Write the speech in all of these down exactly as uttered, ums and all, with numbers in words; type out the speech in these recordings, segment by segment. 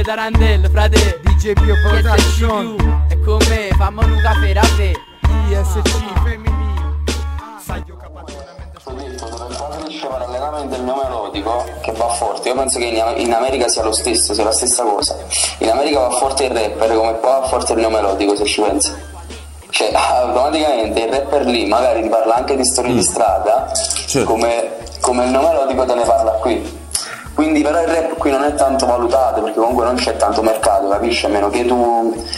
Tarantello, frate. D J Pio Production. E con me, fammi un caffè, raffè. I S C femminile. Saglio Ho detto, dove fa crescere parallelamente il mio melodico, che va forte. Io penso che in, in America sia lo stesso, sia la stessa cosa. In America va forte il rapper, come qua va forte il mio melodico, se ci pensi. Cioè, automaticamente il rapper lì magari ti parla anche di storie mm. di strada, certo. come, come il mio melodico te ne parla qui. Quindi però il rap qui non è tanto valutato, perché comunque non c'è tanto mercato, capisci? A meno che tu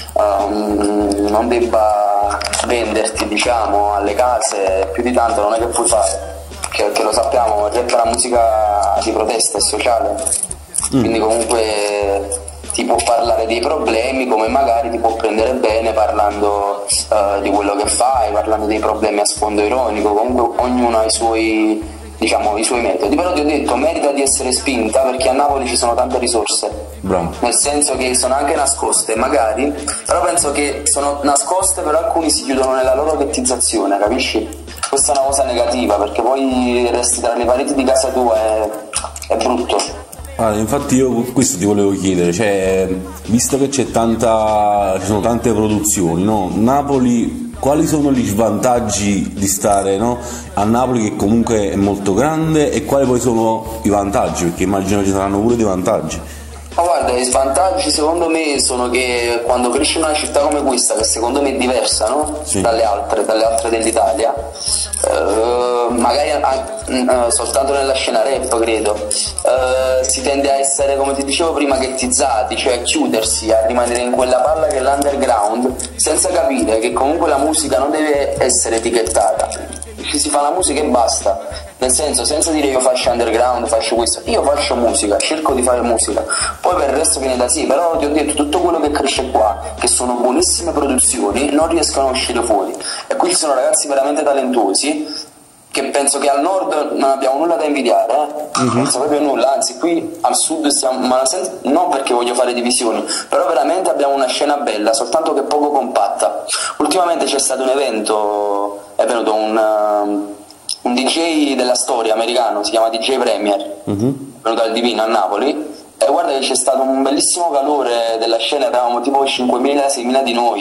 um, non debba venderti, diciamo, alle case, più di tanto non è che puoi fare. Perché lo sappiamo, il rap è una musica di protesta, è sociale, mm. quindi comunque ti può parlare dei problemi come magari ti può prendere bene parlando uh, di quello che fai, parlando dei problemi a sfondo ironico. Comunque ognuno ha i suoi, diciamo, i suoi metodi, però ti ho detto merita di essere spinta perché a Napoli ci sono tante risorse. Bravo. Nel senso che sono anche nascoste magari, però penso che sono nascoste, però alcuni si chiudono nella loro ghettizzazione, capisci? Questa è una cosa negativa perché poi resti tra le pareti di casa tua, è, è brutto. Ah, infatti io questo ti volevo chiedere, cioè, visto che c'è tanta, ci sono tante produzioni, no? Napoli, quali sono gli svantaggi di stare, no? a Napoli, che comunque è molto grande, e quali poi sono i vantaggi, perché immagino ci saranno pure dei vantaggi? Ma guarda, i svantaggi secondo me sono che quando cresci in una città come questa, che secondo me è diversa, no? Sì. dalle altre, dalle altre dell'Italia, eh, magari eh, soltanto nella scena rap credo, eh, si tende a essere, come ti dicevo prima, ghettizzati, cioè a chiudersi, a rimanere in quella palla che è l'underground, senza capire che comunque la musica non deve essere etichettata. Ci si fa la musica e basta, nel senso, senza dire io faccio underground, faccio questo, io faccio musica, cerco di fare musica, poi per il resto viene da sì. Però ti ho detto, tutto quello che cresce qua, che sono buonissime produzioni, non riescono a uscire fuori, e qui ci sono ragazzi veramente talentuosi che penso che al nord non abbiamo nulla da invidiare, eh? Mm-hmm. penso proprio nulla, anzi qui al sud stiamo, ma non perché voglio fare divisioni, però veramente abbiamo una scena bella, soltanto che poco compatta. Ultimamente c'è stato un evento, è venuto un, um, un D J della storia americano, si chiama D J Premier, mm-hmm. è venuto al Divino a Napoli, e guarda che c'è stato un bellissimo calore della scena, eravamo tipo cinquemila seimila di noi,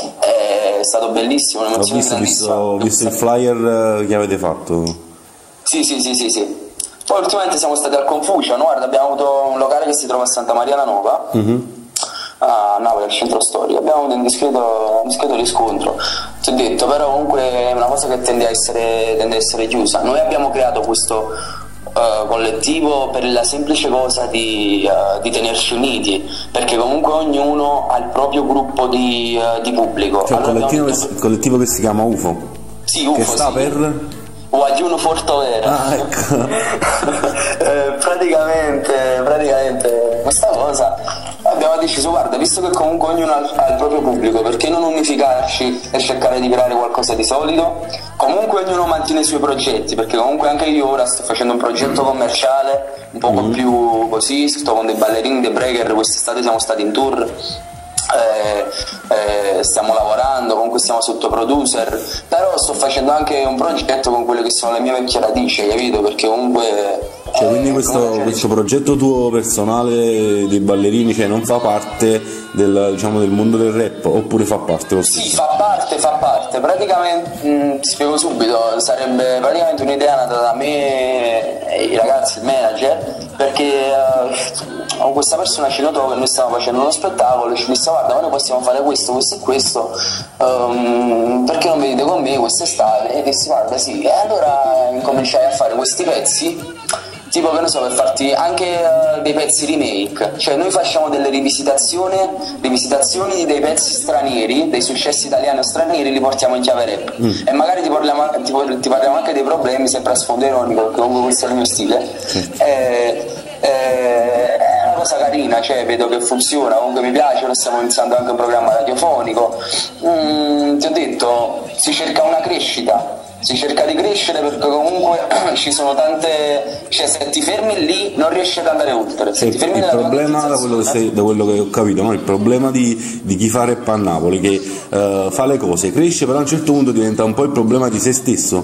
è stato bellissimo, un'emozione visto, grandissima. Ho visto il flyer che avete fatto. Sì, sì, sì, sì, sì. Poi ultimamente siamo stati al Confucio, no? Guarda, abbiamo avuto un locale che si trova a Santa Maria la Nova, mm-hmm. a Napoli, al centro storico, abbiamo avuto un discreto, un discreto riscontro, ti ho detto, però comunque è una cosa che tende a essere, tende a essere chiusa. Noi abbiamo creato questo Uh, collettivo per la semplice cosa di, uh, di tenerci uniti, perché comunque ognuno ha il proprio gruppo di, uh, di pubblico. Cioè, allora il, collettivo detto... che, il collettivo che si chiama U F O? Sì, U F O, che sta sì. per? Guagliuno Fortovera. Ah, ecco. eh, praticamente, praticamente questa cosa abbiamo deciso, guarda, visto che comunque ognuno ha, ha il proprio pubblico, perché non unificarci e cercare di creare qualcosa di solido? Comunque ognuno mantiene i suoi progetti, perché comunque anche io ora sto facendo un progetto commerciale un poco mm. più così, sto con dei ballerini, dei breaker, quest'estate siamo stati in tour. Eh, eh, stiamo lavorando, comunque stiamo sotto producer, però sto facendo anche un progetto con quelle che sono le mie vecchie radici, capito? Perché comunque cioè, eh, quindi questo, questo progetto tuo personale dei ballerini, cioè, non fa parte del, diciamo, del mondo del rap, oppure fa parte lo stesso? Sì, fa parte, fa parte, praticamente mh, ti spiego subito, sarebbe praticamente un'idea nata da me e i ragazzi, il manager, perché uh, questa persona ci notò che noi stavamo facendo uno spettacolo e ci disse, guarda, ma noi possiamo fare questo, questo e questo, um, perché non venite con me quest'estate? E dissi, guarda, sì. E allora incominciai a fare questi pezzi, tipo, che ne so, per farti anche uh, dei pezzi remake, cioè noi facciamo delle rivisitazioni rivisitazioni dei pezzi stranieri, dei successi italiani o stranieri, li portiamo in chiave rap, mm. e magari ti parliamo, ti, ti parliamo anche dei problemi, sempre a sfondo ironico, perché comunque questo è il mio stile. Mm. e, e, è una cosa carina, cioè vedo che funziona, comunque mi piace, noi stiamo iniziando anche un programma radiofonico. mm, ti ho detto, si cerca una crescita, si cerca di crescere, perché comunque ci sono tante, cioè se ti fermi lì non riesci ad andare oltre. Se il ti fermi il problema, da quello, che sei, da quello che ho capito, no? Il problema di, di chi fa rap a Napoli, che uh, fa le cose, cresce, però a un certo punto diventa un po' il problema di se stesso.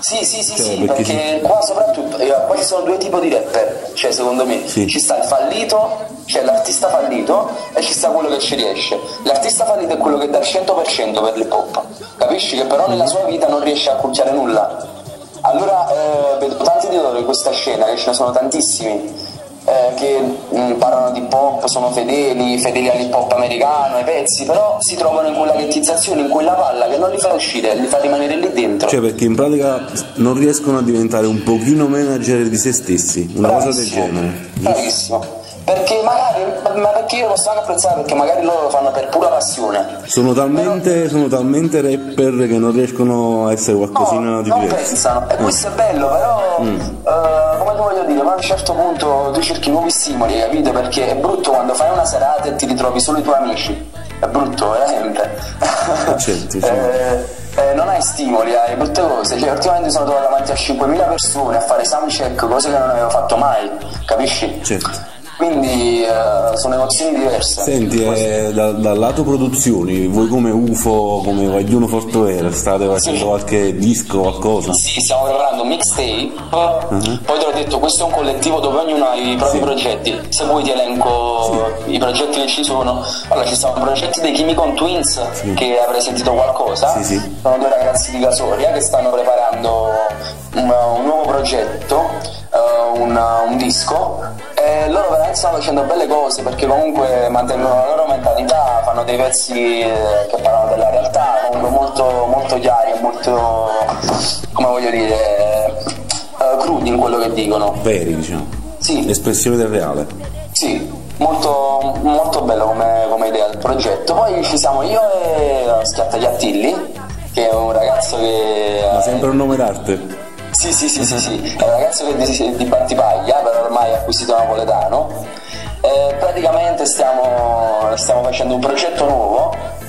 Sì, sì, sì, Cioè, sì, perché perché qua soprattutto, eh, qua ci sono due tipi di rapper, cioè secondo me, Sì. ci sta il fallito, cioè l'artista fallito, e ci sta quello che ci riesce. L'artista fallito è quello che dà il cento per cento per l'hip hop, capisci? Che però nella sua vita non riesce a cucciare nulla. Allora eh, vedo tanti di loro in questa scena, che ce ne sono tantissimi, eh, che mh, parlano di hip hop, sono fedeli, fedeli all'hip hop americano, ai pezzi, però si trovano in quella ghettizzazione, in quella palla che non li fa uscire, li fa rimanere lì dentro. Cioè, perché in pratica non riescono a diventare un pochino manager di se stessi, una cosa del Bravissimo, genere. bravissimo. Perché magari, ma perché io lo sto anche apprezzare, perché magari loro lo fanno per pura passione. Sono talmente, sono talmente rapper che non riescono a essere qualcosina No, di non diverso. pensano, e questo è bello, però Mm. eh, come ti voglio dire, ma a un certo punto tu cerchi nuovi stimoli, capito? Perché è brutto quando fai una serata e ti ritrovi solo i tuoi amici, è brutto, veramente. Certo, sì. eh, eh, non hai stimoli, hai brutte cose, cioè ultimamente sono trovato davanti a cinquemila persone a fare soundcheck, cose che non avevo fatto mai, capisci? Certo. Quindi eh, sono emozioni diverse. Senti, eh, da- dal lato produzioni, voi come U F O, come Guagliuno Fortoware, state facendo Sì. qualche disco, qualcosa? Sì, stiamo preparando un mixtape, Uh-huh. poi te l'ho detto, questo è un collettivo dove ognuno ha i propri Sì. progetti, se vuoi ti elenco i progetti che ci sono. Allora ci sono progetti dei Chimicon Twins, che avrei sentito qualcosa, Sì, sì. sono due ragazzi di Casoria che stanno preparando un, un nuovo progetto, eh, un, un disco, e loro veramente stanno facendo belle cose perché comunque mantengono la loro mentalità, fanno dei pezzi eh, che parlano della realtà, comunque molto, molto chiari e molto, come voglio dire, eh, crudi in quello che dicono. Veri, diciamo. Sì, Espressione del reale. sì, molto, molto bello come, come idea del progetto. Poi ci siamo io e Schiatta Attilli, che è un ragazzo che... Ma sempre un nome d'arte. Sì, sì, sì, sì, sì, è un ragazzo che è di, di Battipaglia, però ormai ha acquisito napoletano. E praticamente stiamo, stiamo facendo un progetto nuovo,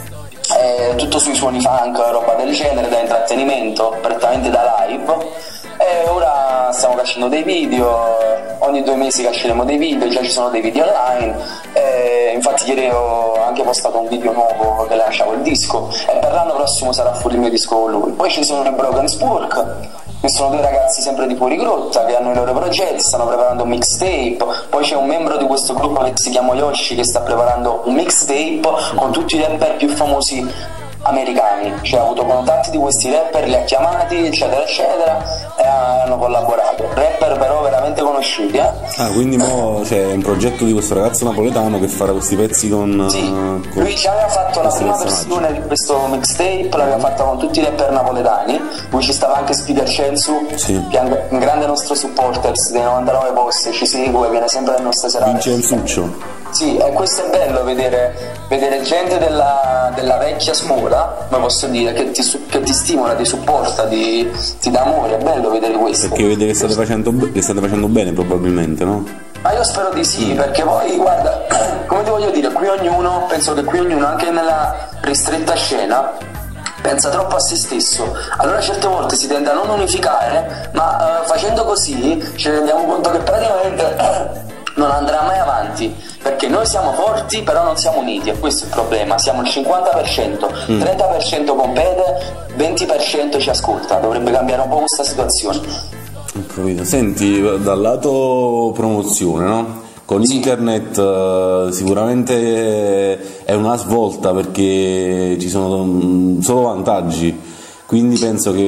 eh, tutto sui suoni funk, roba del genere, da intrattenimento, prettamente da live. E ora stiamo facendo dei video, ogni due mesi cacceremo dei video, già ci sono dei video online. E infatti ieri ho anche postato un video nuovo che lanciavo il disco, e per l'anno prossimo sarà fuori il mio disco con lui. Poi ci sono i Broken Spurk, che sono due ragazzi sempre di fuori grotta che hanno i loro progetti, stanno preparando un mixtape. Poi c'è un membro di questo gruppo che si chiama Yoshi che sta preparando un mixtape con tutti i rapper più famosi americani, cioè ha avuto contatti di questi rapper, li ha chiamati, eccetera eccetera, e hanno collaborato, rapper però veramente conosciuti, eh? Ah, quindi mo c'è un progetto di questo ragazzo napoletano che farà questi pezzi con... Sì, con- lui ci aveva fatto la questi prima personaggi. versione di questo mixtape, l'aveva fatta con tutti i rapper napoletani, lui ci stava anche Speaker Censu, Sì. che è un grande nostro supporters dei novantanove posti, ci segue, viene sempre alle nostre serate. Vincenzuccio. Sì, e questo è bello, vedere, vedere gente della, della vecchia scuola, come posso dire, che ti, su- che ti stimola, ti supporta, ti, ti dà amore, è bello vedere questo. Perché vede che state facendo, be- che state facendo bene probabilmente, no? Ma io spero di sì, perché poi guarda, come ti voglio dire, qui ognuno, penso che qui ognuno, anche nella ristretta scena, pensa troppo a se stesso. Allora certe volte si tende a non unificare, ma eh, facendo così ci rendiamo conto che praticamente non andrà mai avanti, perché noi siamo forti però non siamo uniti, e questo è il problema. Siamo il cinquanta per cento, trenta per cento compete, venti per cento ci ascolta. Dovrebbe cambiare un po' questa situazione. Ho capito. Senti, dal lato promozione, no? Con Sì. internet eh, sicuramente è una svolta perché ci sono mm, solo vantaggi, quindi penso che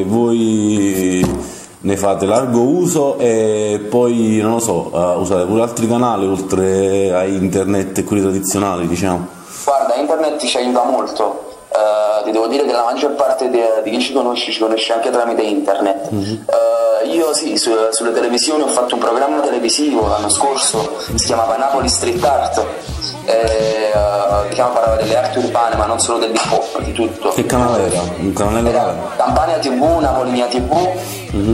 voi ne fate largo uso e poi, non lo so, eh, usate pure altri canali oltre a internet e quelli tradizionali, diciamo. Guarda, internet ci aiuta molto. Uh, ti devo dire che la maggior parte di, di chi ci conosce ci conosce anche tramite internet. Uh, io sì, su, sulle televisioni ho fatto un programma televisivo l'anno scorso, si chiamava Napoli Street Art, e, uh, diciamo, parlava delle arti urbane, ma non solo dell'hip hop, di tutto. Che canale era? Un canale locale? Campania tivù, Napoli Mia tivù, uh,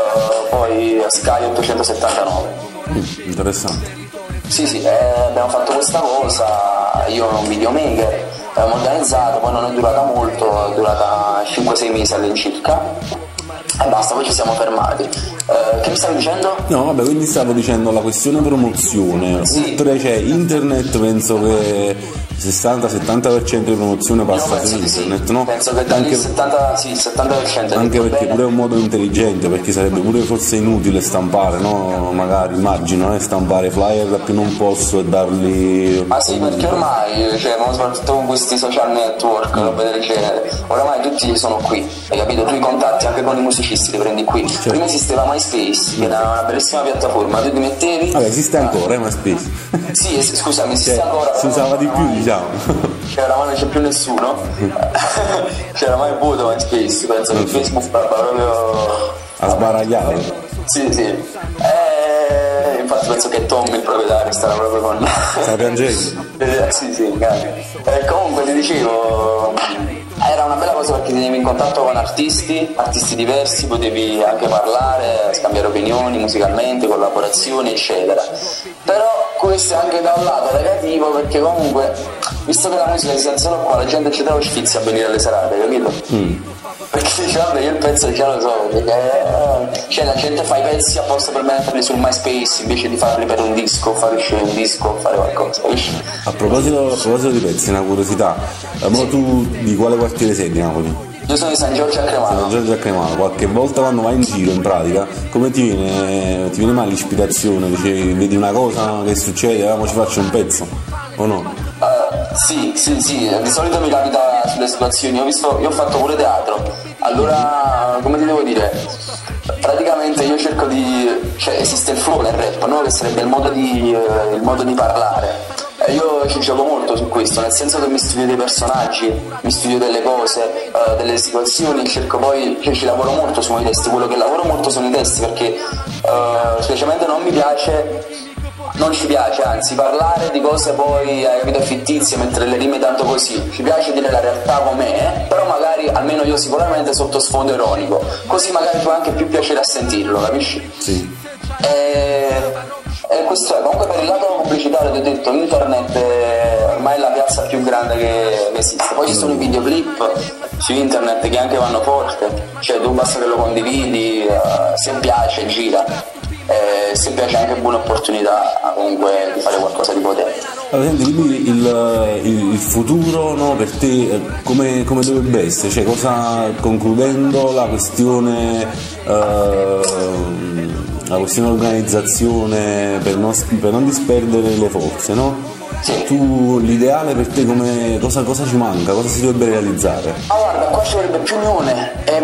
poi Sky ottocentosettantanove. Mm, interessante. Sì, sì, eh, abbiamo fatto questa cosa, io ero un videomaker, l'abbiamo organizzato, poi non è durata molto, è durata cinque sei mesi all'incirca, e basta, poi ci siamo fermati. Uh, che mi stavi dicendo? No, vabbè, quindi stavo dicendo la questione promozione. Sì. Oltre, cioè, internet penso che sessanta settanta per cento di promozione passa su internet, sì. no? Penso che anche il settanta, sì, settanta per cento. Anche perché bene. Pure è un modo intelligente, perché sarebbe pure forse inutile stampare, no? Magari immagino, eh, stampare flyer da più non posso e darli. Ma sì, perché ormai, cioè, soprattutto con questi social network, mm. roba del genere, oramai tutti sono qui, hai capito? Tu i contatti anche con i musicisti li prendi qui. Certo. Prima esisteva MySpace, che era una bellissima piattaforma, tu ti mettevi. Vabbè, esiste ancora, eh, MySpace. Sì, es- scusami, esiste cioè, ancora. Si usava di più, diciamo. Cioè, oramai non c'è più nessuno. C'era mai vuoto MySpace, penso che Facebook stava proprio a sbaragliare. Sì, sì. Eh, infatti penso che Tom, il proprietario, starà proprio con. Stai piangendo? Eh, sì, sì, eh, comunque ti dicevo, era una bella cosa perché ti tenevi in contatto con artisti, artisti diversi, potevi anche parlare, scambiare opinioni musicalmente, collaborazioni, eccetera. Però questo è anche da un lato negativo perché comunque, visto che la musica si sta solo qua, la gente eccetera lo sfizia a venire alle serate, capito? Mm. Perché dice vabbè io il pezzo già lo so, perché cioè la gente fa i pezzi apposta per metterli sul MySpace invece di farli per un disco, fare uscire un disco, fare qualcosa, capisci? A proposito, a proposito di pezzi, una curiosità, ma tu di quale quartiere sei di Napoli? Io sono di San Giorgio a Cremano. San Giorgio a Cremano, qualche volta quando vai in giro in pratica, come ti viene, ti viene mai l'ispirazione? Dici, vedi una cosa che succede, ah, ci faccio un pezzo, o no? Uh, sì, sì, sì, di solito mi capita sulle situazioni, ho visto, io ho fatto pure teatro, allora come ti devo dire, praticamente io cerco di, cioè esiste il flow nel rap, no? Che sarebbe il modo di, eh, il modo di parlare. E io ci gioco molto su questo, nel senso che mi studio dei personaggi, mi studio delle cose, uh, delle situazioni, cerco poi, cioè ci lavoro molto sui testi, quello che lavoro molto sono i testi perché uh, specialmente non mi piace. Non ci piace, anzi, parlare di cose poi, hai capito, fittizie, mettere le rime tanto così. Ci piace dire la realtà com'è, però magari, almeno io sicuramente, sotto sfondo ironico. Così magari tu hai anche più piacere a sentirlo, capisci? Sì. E, e questo è, comunque per il lato pubblicitario ti ho detto, internet è ormai la piazza più grande che, che esiste. Poi ci sono i videoclip su internet che anche vanno forte, cioè tu basta che lo condividi, uh, se piace, gira. Eh, se piace anche buona opportunità comunque di fare qualcosa di potente. Allora, senti, quindi il, il, il futuro, no, per te come, come dovrebbe essere? Cioè, cosa, concludendo la questione eh, la questione organizzazione per non, per non disperdere le forze, no? Sì. Tu l'ideale per te come cosa, cosa ci manca? Cosa si dovrebbe realizzare? Ah guarda, qua ci vorrebbe più unione e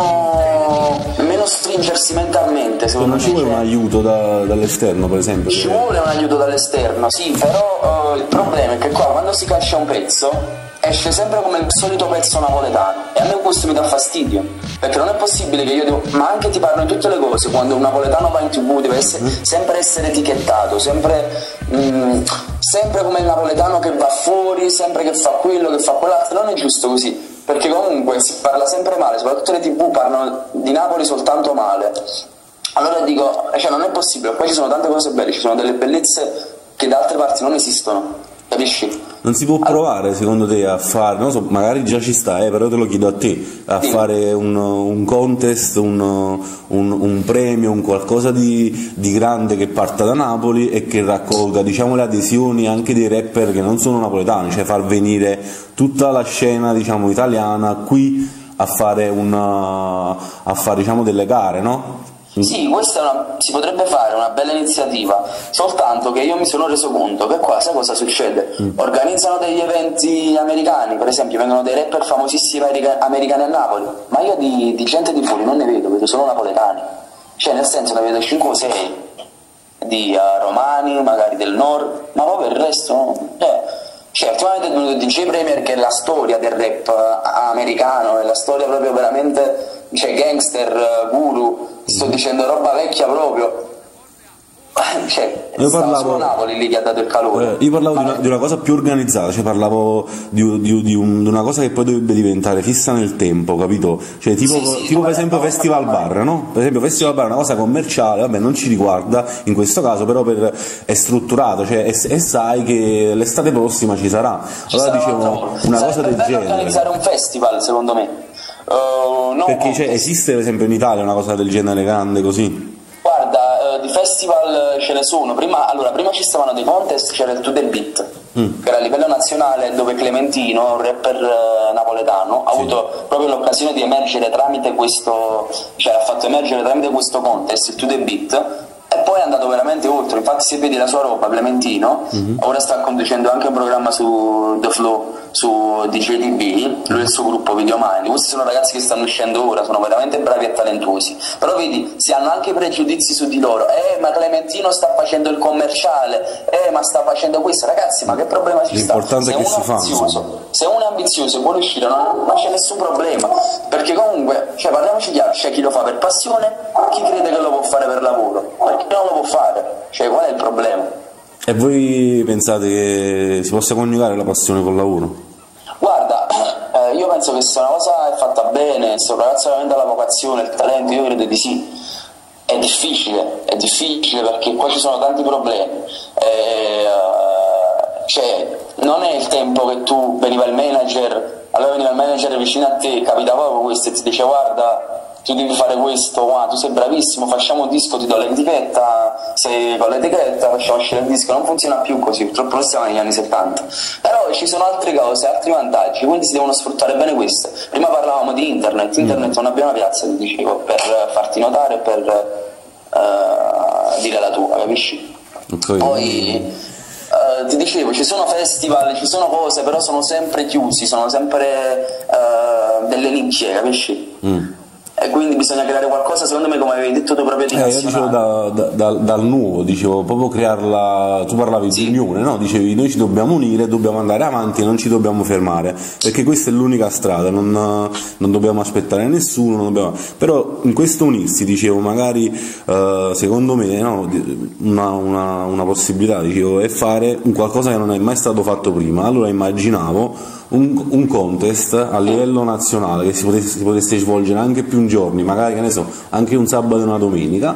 meno, meno stringersi mentalmente, secondo non me. Non ci vuole un aiuto da, dall'esterno, per esempio? Ci vuole un aiuto dall'esterno, sì, però uh, il problema è che qua quando si caccia un pezzo esce sempre come il solito pezzo napoletano e a me questo mi dà fastidio perché non è possibile che io devo, ma anche ti parlo di tutte le cose, quando un napoletano va in tv deve essere, sempre essere etichettato, sempre, mh, sempre come il napoletano che va fuori, sempre che fa quello, che fa quell'altro, non è giusto così, perché comunque si parla sempre male, soprattutto le tv parlano di Napoli soltanto male. Allora dico, cioè non è possibile, poi ci sono tante cose belle, ci sono delle bellezze che da altre parti non esistono, capisci? Non si può provare secondo te a fare, non so, magari già ci sta, eh, però te lo chiedo a te, a sì. fare un, un contest, un, un, un premio, un qualcosa di, di grande che parta da Napoli e che raccolga, diciamo, le adesioni anche dei rapper che non sono napoletani, cioè far venire tutta la scena, diciamo, italiana qui a fare, una, a fare diciamo, delle gare, no? Sì, questa è una, si potrebbe fare una bella iniziativa, soltanto che io mi sono reso conto che qua sai cosa succede? Mm. Organizzano degli eventi americani, per esempio vengono dei rapper famosissimi america, americani a Napoli, ma io di, di gente di fuori non ne vedo, vedo solo napoletani, cioè nel senso ne vedo cinque o sei di uh, romani, magari del nord, ma poi per il resto no. Eh, cioè ultimamente è venuto D J Premier che è la storia del rap uh, americano, è la storia proprio veramente, cioè gangster, uh, guru, sto dicendo roba vecchia proprio, cioè io parlavo, solo Napoli lì che ha dato il calore. Eh, io parlavo di una, di una cosa più organizzata, cioè parlavo di, di, di, un, di una cosa che poi dovrebbe diventare fissa nel tempo, capito? Cioè tipo, sì, sì, tipo per esempio Festival Bar, no? Per esempio Festival Bar è una cosa commerciale, vabbè non ci riguarda in questo caso, però per, è strutturato, cioè e, e sai che l'estate prossima ci sarà. Ci allora sarà dicevo una cosa del genere. Organizzare un festival secondo me. Uh, no, perché cioè, esiste per esempio in Italia una cosa del genere grande così? festival ce ne sono. Prima, allora, prima ci stavano dei contest, c'era il To The Beat, mm. che era a livello nazionale, dove Clementino, un rapper uh, napoletano, ha sì. avuto proprio l'occasione di emergere tramite questo, cioè ha fatto emergere tramite questo contest, il To The Beat, e poi è andato veramente oltre. Infatti se vedi la sua roba, Clementino, mm-hmm. ora sta conducendo anche un programma su The Flow, su D J T V, lui e il suo gruppo Videomind. Questi sono ragazzi che stanno uscendo ora, sono veramente bravi e talentuosi, però vedi, si hanno anche pregiudizi su di loro. Eh ma Clementino sta facendo il commerciale, eh ma sta facendo questo. Ragazzi, ma che problema ci sta? L'importante è che si fa, se uno è ambizioso e vuole uscire, non, non c'è nessun problema, perché comunque, cioè, parliamoci chiaro, c'è chi lo fa per passione, chi crede che lo può fare per lavoro, perché non lo può fare, cioè qual è il problema? E voi pensate che si possa coniugare la passione col lavoro? Guarda, eh, io penso che se una cosa è fatta bene, se un ragazzo veramente ha la vocazione, il talento, io credo di sì. È difficile, è difficile perché qua ci sono tanti problemi. Eh, cioè, non è il tempo che tu veniva il manager, allora veniva il manager vicino a te, capitava proprio questo e ti dice guarda, tu devi fare questo, wow, tu sei bravissimo, facciamo un disco, ti do l'etichetta, sei con l'etichetta, facciamo uscire il disco. Non funziona più così, purtroppo noi siamo negli anni settanta. Però ci sono altre cose, altri vantaggi, quindi si devono sfruttare bene queste. Prima parlavamo di internet, internet è una buona piazza, ti dicevo, per farti notare e per uh, dire la tua, capisci? Okay. Poi uh, ti dicevo, ci sono festival, ci sono cose, però sono sempre chiusi, sono sempre uh, delle nicchie, capisci? Mm. E quindi bisogna creare qualcosa, secondo me, come avevi detto tu, proprio di eh, io dicevo da, da, da, dal nuovo, dicevo proprio crearla, tu parlavi sì. di unione, no? Dicevi noi ci dobbiamo unire, dobbiamo andare avanti e non ci dobbiamo fermare, perché questa è l'unica strada, non, non dobbiamo aspettare nessuno, non dobbiamo... però in questo unirsi, dicevo, magari eh, secondo me, no? una, una, una possibilità, dicevo, è fare un qualcosa che non è mai stato fatto prima. Allora immaginavo Un, un contest a livello nazionale che si potesse, si potesse svolgere anche più giorni, magari, che ne so, anche un sabato e una domenica,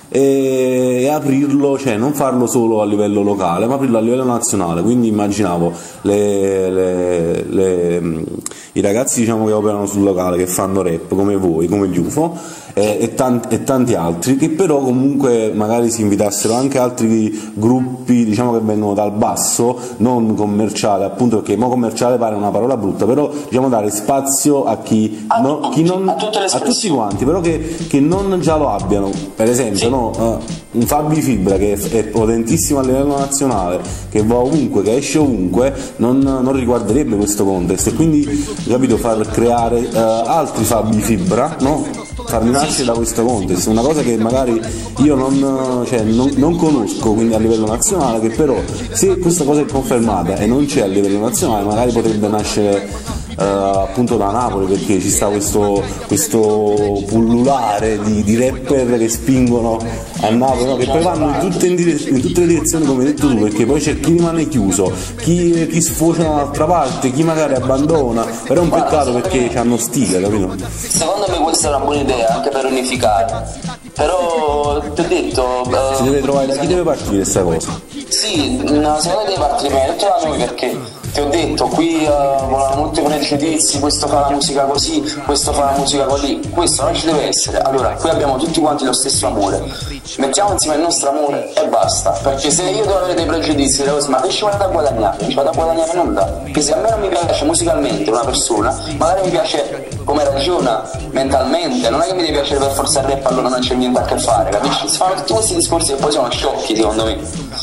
e, e aprirlo, cioè non farlo solo a livello locale ma aprirlo a livello nazionale. Quindi immaginavo le, le, le, i ragazzi, diciamo, che operano sul locale, che fanno rap come voi, come gli U F O e, e, tanti, e tanti altri, che però comunque magari si invitassero anche altri gruppi, diciamo, che vengono dal basso, non commerciale, appunto, perché mo commerciale pare una parola brutta, però diciamo dare spazio a chi, a, no, chi non, a, a tutti quanti, però che, che non già lo abbiano. Per esempio, sì. no, uh, un Fabi Fibra che è, è potentissimo a livello nazionale, che va ovunque, che esce ovunque, non, non riguarderebbe questo contest, e quindi, capito, far creare uh, altri Fabi Fibra, no? Farli nascere da questo contest, una cosa che magari io non, cioè, non, non conosco, quindi a livello nazionale, che però se questa cosa è confermata e non c'è a livello nazionale, magari potrebbe nascere Uh, appunto da Napoli, perché ci sta questo, questo pullulare di, di rapper che spingono a Napoli, no? Che poi vanno in tutte, in, dire- in tutte le direzioni, come hai detto tu, perché poi c'è chi rimane chiuso, chi, chi sfocia dall'altra parte, chi magari abbandona, però è un peccato perché hanno stile, capito? Secondo me questa è una buona idea anche per unificare, però ti ho detto uh, si deve trovare, da chi deve partire questa cosa? Sì, no, secondo me deve partire prima di tutto da noi, perché ti ho detto, qui uh, volano molti pregiudizi, questo fa la musica così, questo fa la musica così, questo non ci deve essere. Allora, qui abbiamo tutti quanti lo stesso amore, mettiamo insieme il nostro amore e basta, perché se io devo avere dei pregiudizi, ma che ci vado a guadagnare? Non ci vado a guadagnare nulla, perché se a me non mi piace musicalmente una persona, magari mi piace come ragiona mentalmente, non è che mi deve piacere per forza il rap, allora non c'è niente a che fare, capisci? Si fanno tutti questi discorsi che poi sono sciocchi, secondo me,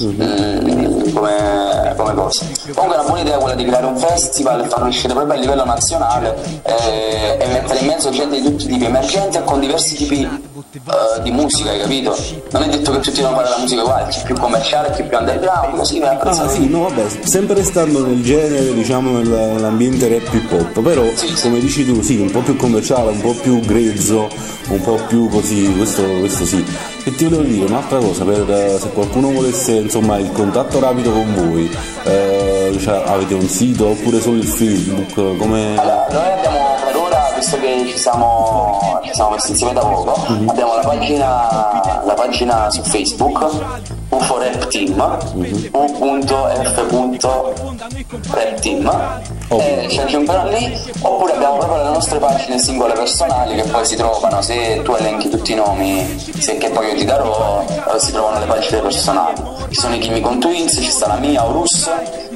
mm, come, come cosa. Comunque è una buona idea quella di creare un festival e farlo uscire proprio a livello nazionale, eh, e mettere in mezzo gente di tutti i tipi, emergenti e con diversi tipi uh, di musica, hai capito? Non è detto che tutti devono fare la musica uguale, chi più commerciale, chi più underground, così mi apprezzato. Ah sì, no vabbè, sempre stando nel genere, diciamo, nell'ambiente rap hip hop, però sì, sì. Come dici tu, sì, un po' più commerciale, un po' più grezzo, un po' più così, questo, questo sì. E ti volevo dire un'altra cosa, per se qualcuno volesse, insomma, il contatto rapido con voi, eh, cioè, avete un sito oppure solo il Facebook? Come... Allora, noi abbiamo per ora, visto che ci siamo, ci siamo messi insieme da poco, mm-hmm. abbiamo la pagina, la pagina su Facebook, U F O Rap Team, mm-hmm. u.f.rapteam, oh. e ci aggiungono lì, oppure abbiamo proprio le nostre pagine singole personali che poi si trovano, se tu elenchi tutti i nomi, se che poi io ti darò, si trovano le pagine personali. Ci sono i Chemical Twins, ci sta la mia, Urus,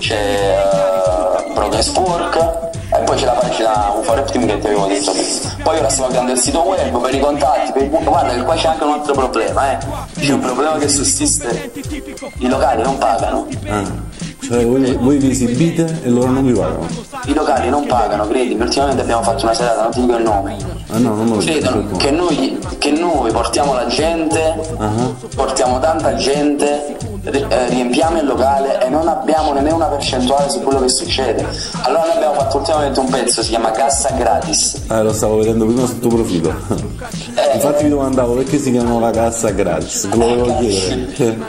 c'è uh, Progress Work, e poi c'è la pagina U F O Rap Team che ti avevo detto prima. Poi ora stiamo avviando il sito web per i contatti, per i... guarda che qua c'è anche un altro problema, eh. C'è un problema che sussiste, i locali non pagano. Ah. Cioè voi, voi vi esibite e loro non vi pagano? I locali non pagano, credimi, ultimamente abbiamo fatto una serata, non ti dico il nome. Ah no, non lo credono che noi, che noi portiamo la gente, uh-huh. portiamo tanta gente, eh, riempiamo il locale e non abbiamo nemmeno una percentuale su quello che succede. Allora noi abbiamo fatto ultimamente un pezzo, si chiama Cassa Gratis. Eh, lo stavo vedendo prima sul tuo profilo. Eh, Infatti mi domandavo perché si chiamano la Cassa Gratis, te lo volevo chiedere.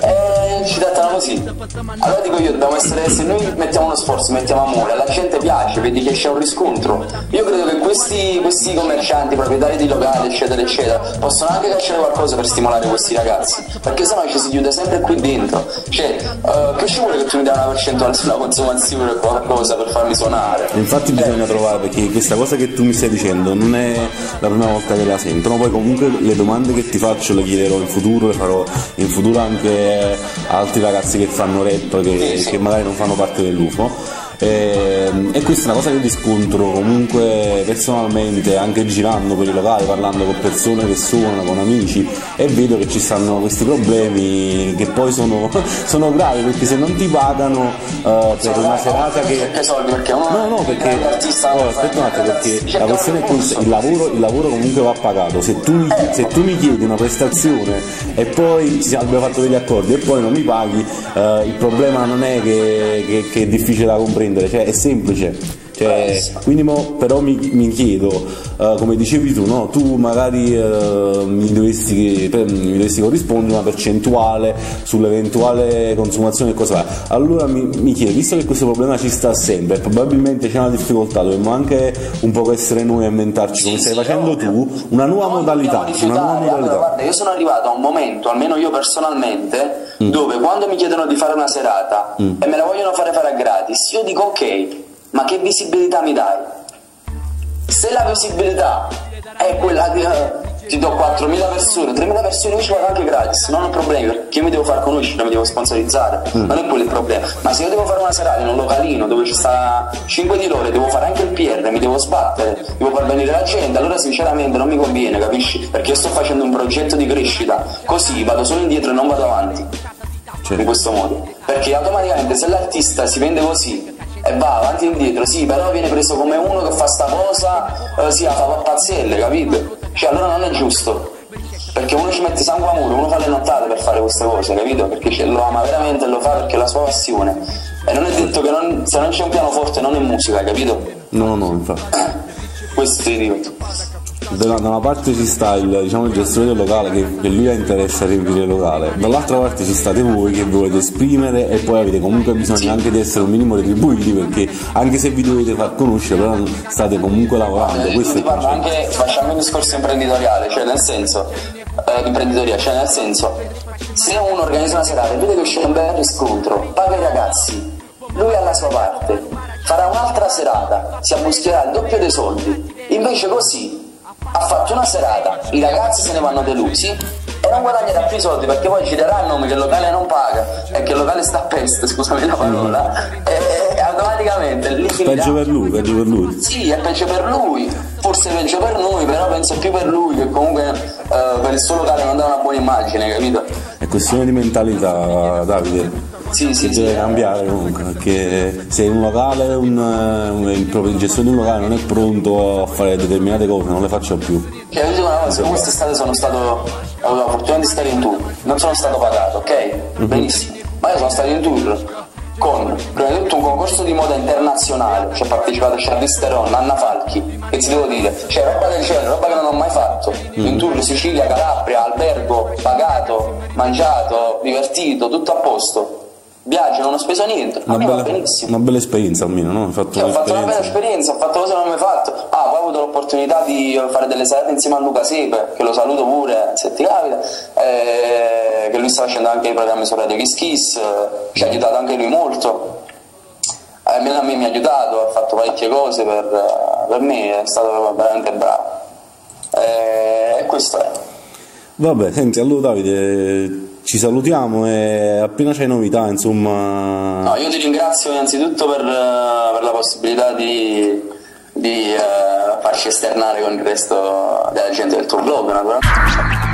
Eh, ci trattano così. Allora dico io, dobbiamo essere, se noi mettiamo uno sforzo, mettiamo amore, alla gente piace, vedi che c'è un riscontro. Io credo che questi, questi commercianti, proprietari di locali, eccetera, eccetera, possono anche cacciare qualcosa per stimolare questi ragazzi, perché sennò ci si chiude sempre qui dentro. Cioè, uh, che ci vuole che tu mi dai una percentuale sulla consumazione o qualcosa per farmi suonare? Infatti bisogna eh. trovare, perché questa cosa che tu mi stai dicendo non è la prima volta che la sentono, poi comunque le domande che ti faccio le chiederò in futuro, le farò in futuro anche a altri ragazzi che fanno rap, che, sì, sì. che magari non fanno parte dell'U F O. E, e questa è una cosa che riscontro comunque personalmente, anche girando per i locali, parlando con persone che suonano, con amici, e vedo che ci stanno questi problemi che poi sono, sono gravi, perché se non ti pagano uh, per una serata che... No, no, perché... Oh, aspetta un attimo, perché la questione è questa, il lavoro, il lavoro comunque va pagato. Se tu, mi, se tu mi chiedi una prestazione e poi ci abbiamo fatto degli accordi e poi non mi paghi, uh, il problema non è che, che, che è difficile da comprendere, cioè è semplice. Cioè, quindi mo, però mi, mi chiedo, uh, come dicevi tu, no? Tu magari uh, mi, dovresti, per, mi dovresti corrispondere una percentuale sull'eventuale consumazione e cosa va. Allora mi, mi chiedo, visto che questo problema ci sta sempre, probabilmente c'è una difficoltà, dovremmo anche un po' essere noi a inventarci, come stai facendo tu, una nuova modalità, una nuova modalità. Allora, guarda, io sono arrivato a un momento, almeno io personalmente, mm. dove quando mi chiedono di fare una serata mm. e me la vogliono fare fare a gratis, io dico ok, ma che visibilità mi dai? Se la visibilità è quella che uh, ti do quattromila persone, tremila persone, io ci vado anche gratis, non ho problemi, perché io mi devo far conoscere, mi devo sponsorizzare, mm. non è quello il problema. Ma se io devo fare una serata in un localino dove ci sta cinque di loro, devo fare anche il P R, mi devo sbattere, devo far venire la gente, allora sinceramente non mi conviene, capisci? Perché io sto facendo un progetto di crescita, così vado solo indietro e non vado avanti, certo. In questo modo. Perché automaticamente se l'artista si vende così e va avanti e indietro, sì, però viene preso come uno che fa sta cosa, eh, sì, fa pazzelle, capito? Cioè allora non è giusto, perché uno ci mette sangue amore, uno fa le nottate per fare queste cose, capito? Perché lo ama veramente e lo fa perché è la sua passione, e non è detto che non, se non c'è un pianoforte non è musica, capito? No, no, infatti. Questo ti dico. Da una, da una parte ci sta il, diciamo, il gestore del locale che, che lui ha interesse a riempire il locale, dall'altra parte ci state voi che volete esprimere e poi avete comunque bisogno sì. anche di essere un minimo retribuiti, perché anche se vi dovete far conoscere però state comunque lavorando. Eh, questo è parlo anche, facciamo un discorso imprenditoriale, cioè nel senso eh, imprenditoria, cioè nel senso se uno organizza una serata e vede che c'è un bel riscontro, paga i ragazzi, lui ha la sua parte, farà un'altra serata, si abbuscherà il doppio dei soldi, invece così ha fatto una serata, i ragazzi se ne vanno delusi e non guadagnerà più i soldi, perché poi ci darà il nome che il locale non paga e che il locale sta a peste, scusami la parola, e, e automaticamente lì finirà. Peggio per lui, peggio per lui. Sì, è peggio per lui, forse peggio per noi, però penso più per lui, che comunque uh, per il suo locale non dà una buona immagine, capito? È questione di mentalità, Davide. Sì, sì, che sì, deve sì. cambiare comunque, perché se un locale, un, un, il proprio il gestore di un locale non è pronto a fare determinate cose, non le faccio più. Cioè, io dico una cosa, io quest'estate sono stato, ho avuto la fortuna di stare in tour, non sono stato pagato, ok? Mm-hmm. Benissimo, ma io sono stato in tour con, prima di tutto, un concorso di moda internazionale, ci ha partecipato Charlize Theron, Anna Falchi, che ti devo dire, c'è roba del genere, roba che non ho mai fatto, mm-hmm. in tour Sicilia, Calabria, albergo, pagato, mangiato, divertito, tutto a posto. Viaggio, non ho speso niente, una bella, va benissimo. Una bella esperienza almeno, no? Hai fatto, ho fatto una bella esperienza, ho fatto cose che non ho mai fatto. Ah, poi ho avuto l'opportunità di fare delle serate insieme a Luca Sepe, che lo saluto pure, se ti capita, eh, che, che lui sta facendo anche i programmi su Radio Kiss Kiss, ci ha aiutato anche lui molto. A me, a me mi ha aiutato, ha fatto parecchie cose per, per me, è stato veramente bravo. E questo è. Vabbè, senti, allora Davide, ci salutiamo e appena c'hai novità, insomma... No, io ti ringrazio innanzitutto per, per la possibilità di, di uh, farci esternare con il resto della gente del tuo blog, naturalmente.